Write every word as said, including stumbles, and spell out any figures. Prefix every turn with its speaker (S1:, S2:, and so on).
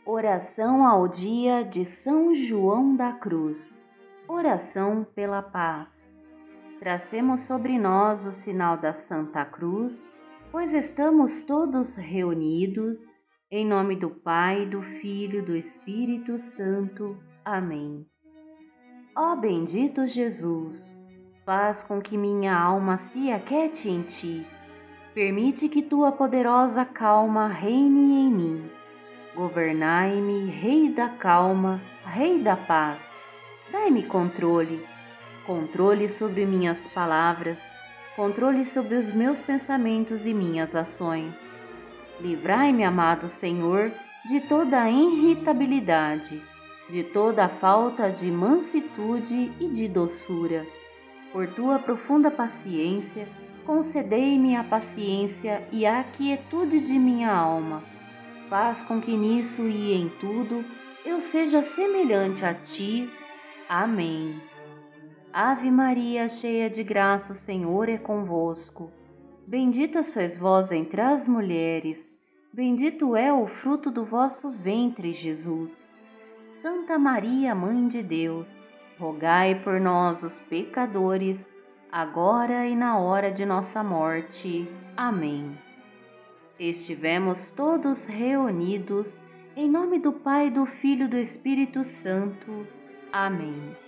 S1: Oração ao dia de São João da Cruz. Oração pela paz. Tracemos sobre nós o sinal da Santa Cruz, pois estamos todos reunidos, em nome do Pai, do Filho e do Espírito Santo. Amém. Ó bendito Jesus, faz com que minha alma se aquete em Ti. Permite que Tua poderosa calma reine em mim. Governai-me, Rei da calma, Rei da paz. Dai-me controle, controle sobre minhas palavras, controle sobre os meus pensamentos e minhas ações. Livrai-me, amado Senhor, de toda a irritabilidade, de toda a falta de mansitude e de doçura. Por tua profunda paciência, concedei-me a paciência e a quietude de minha alma. Faz com que nisso e em tudo eu seja semelhante a Ti. Amém. Ave Maria, cheia de graça, o Senhor é convosco. Bendita sois vós entre as mulheres, bendito é o fruto do vosso ventre, Jesus. Santa Maria, Mãe de Deus, rogai por nós, os pecadores, agora e na hora de nossa morte. Amém. Estivemos todos reunidos em nome do Pai, do Filho e do Espírito Santo. Amém.